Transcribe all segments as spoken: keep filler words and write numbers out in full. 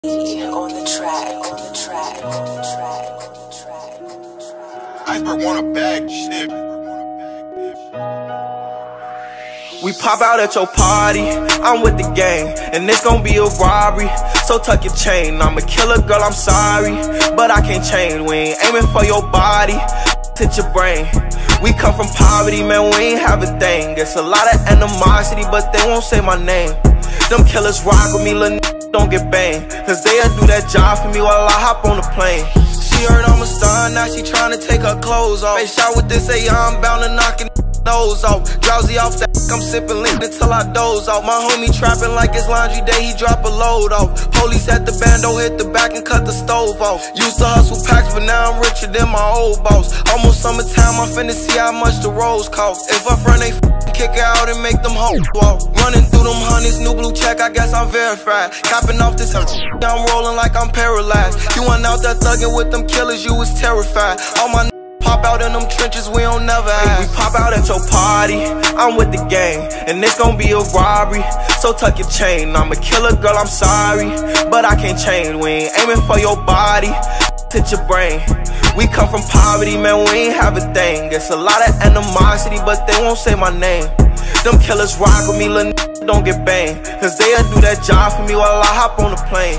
On the track, on the track, on the track, on the track, on the track. Iceberg wanna bag shit. We pop out at your party, I'm with the gang, and it's gon' be a robbery. So tuck your chain, I'm a killer, girl, I'm sorry, but I can't change. We ain't aiming for your body, hit your brain. We come from poverty, man, we ain't have a thing. It's a lot of animosity, but they won't say my name. Them killers rock with me, little n don't get banged, cause they'll do that job for me while I hop on the plane. She heard I'm a star, now she tryna take her clothes off. Face out with this, say I'm bound to knock a nose off. Drowsy off that, I'm sipping lit until I doze off. My homie trapping like it's laundry day, he drop a load off. Police at the bando, hit the back and cut the stove off. Used to hustle packs, but now I'm richer than my old boss. Almost summertime, I'm finna see how much the rolls cost. If a friend ain't kick her out and make them hoes walk. Running through them honeys, new blue check, I guess I'm verified. Copping off this, I'm rolling like I'm paralyzed. You went out there thugging with them killers, you was terrified. All my pop out in them trenches, we don't never hide. We pop out at your party, I'm with the gang, and it's gon' be a robbery. So tuck your chain, I'm a killer, girl, I'm sorry, but I can't change. We ain't aiming for your body, hit your brain. We come from poverty, man, we ain't have a thing. It's a lot of animosity, but they won't say my name. Them killers rock with me, little n don't get banged, cause they'll do that job for me while I hop on the plane.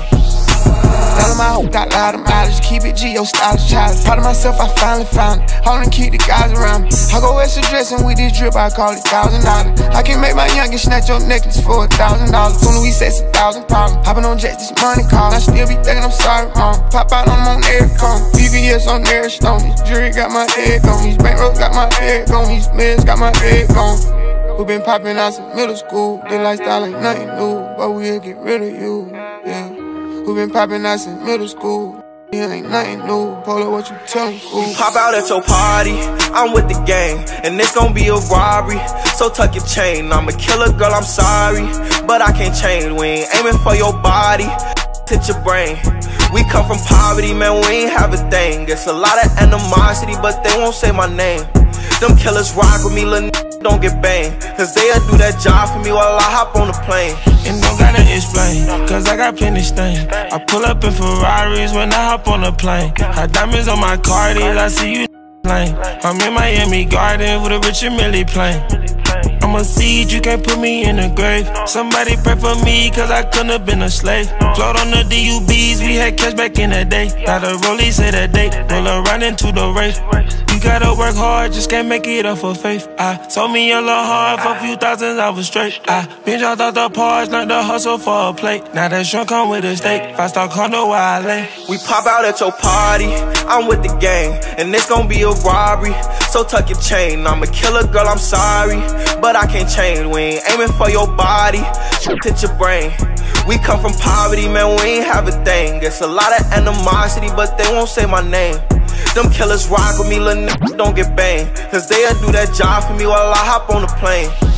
All of my hope got loud of mileage, keep it G O stylish, childish. Proud of myself, I finally found it. Holding keep the guys around me. I go extra dressing with this drip, I call it thousand dollars. I can make my youngest snatch your necklace for a thousand dollars. Soon as we sex a thousand problems. Hopping on jets, this money call. I still be thinking I'm sorry, mom. Pop out on them on air cone. B B S on air stone. This jury got my head gone. These bankrolls got my head gone. These meds got my head gone. We been popping out since middle school. The lifestyle ain't nothing new, but we'll get rid of you, yeah. We been popping out since middle school. It ain't nothing new. Polo, what you tellin', fool? We pop out at your party, I'm with the gang, and it's gon' be a robbery. So tuck your chain, I'm a killer, girl, I'm sorry, but I can't change. We ain't aiming for your body, hit your brain. We come from poverty, man, we ain't have a thing. It's a lot of animosity, but they won't say my name. Them killers rock with me, little n don't get banged, cause they'll do that job for me while I hop on the plane. And don't gotta explain, cause I got plenty stain. I pull up in Ferraris when I hop on the plane. Hot diamonds on my Cardi's, I see you lame. I'm in Miami Gardens with a Richard Mille plane. I'm a seed, you can't put me in the grave. Somebody pray for me, cause I couldn't have been a slave. Float on the D U Bs, we had cash back in the day. Now the rollie say that day, roll around into the race. You gotta work hard, just can't make it up for faith. I sold me a little hard, for a few thousands I was straight. I been dropped out the parts, learned to hustle for a plate. Now that shrimp come with a steak, five star condo where I lay. We pop out at your party, I'm with the gang, and it's gon' be a robbery. So tuck your chain, I'm a killer, girl, I'm sorry, but I can't change. We ain't aiming for your body, hit your brain. We come from poverty, man, we ain't have a thing. It's a lot of animosity, but they won't say my name. Them killers rock with me, little n don't get banged, cause they'll do that job for me while I hop on the plane.